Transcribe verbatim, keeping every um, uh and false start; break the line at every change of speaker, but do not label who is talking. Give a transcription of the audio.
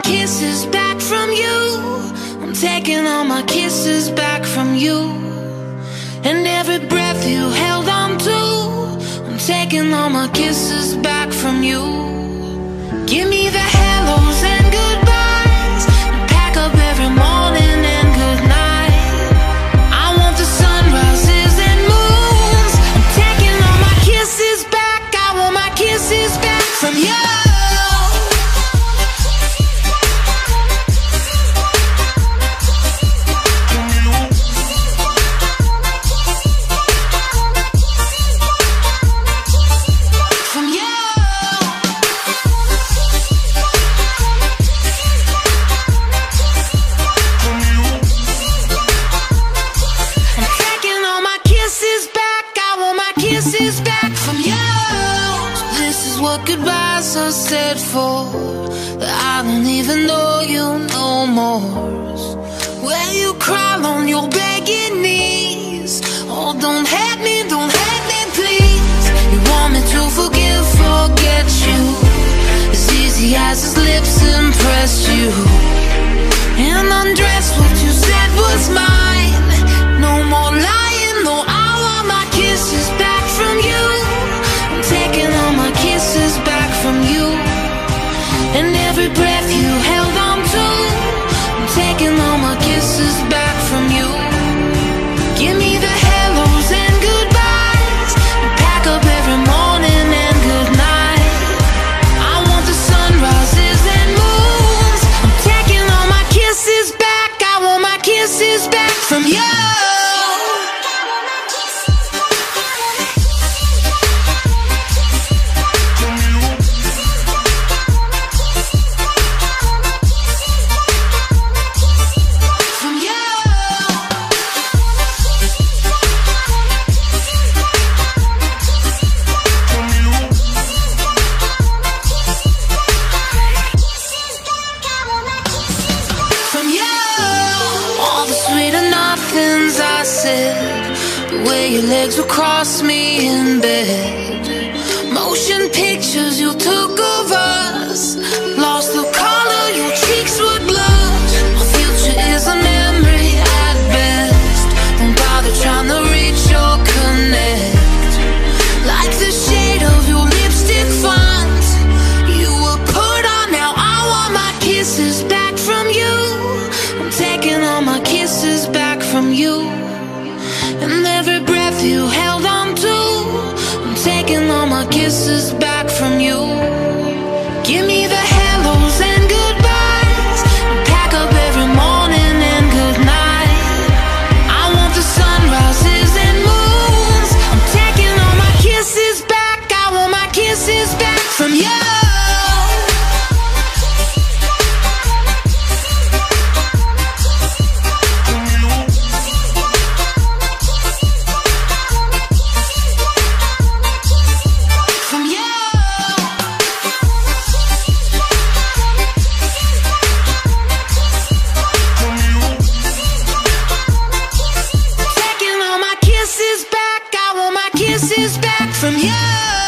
kisses back from you. I'm taking all my kisses back from you. And every breath you held on to, I'm taking all my kisses back from you. Give me the hellos and goodbyes, and pack up every morning and good night. I want the sunrises and moons. I'm taking all my kisses back. I want my kisses back from you. Kisses back from you. So this is what goodbyes are said for, that I don't even know you no more. Where you crawl on your begging knees. Oh, don't hate me, don't hate me, please. You want me to forgive, forget you, as easy as his lips impress you, and undress what you said was mine. No more lying, no, I want my kisses back from you. I'm taking all my kisses back from you. And every breath you held on to, I'm taking all my kisses back from you. Give me the hellos and goodbyes, and pack up every morning and good night. I want the sunrises and moons. I'm taking all my kisses back. I want my kisses back from you. Things I said, the way your legs would cross me in bed, motion pictures you took of us, lost the color, your cheeks would blush. Our future is a memory at best. Don't bother trying to reach or connect. Like the shade of your lipstick font you were put on. Now I want my kisses back from you. I'm taking all my kisses back from you. And every breath you held on to, I'm taking all my kisses back from you. Give me the hellos and goodbyes, and pack up every morning and good night. I want the sunrises and moons. I'm taking all my kisses back. I want my kisses back from you. Kisses back, I want my kisses back from you.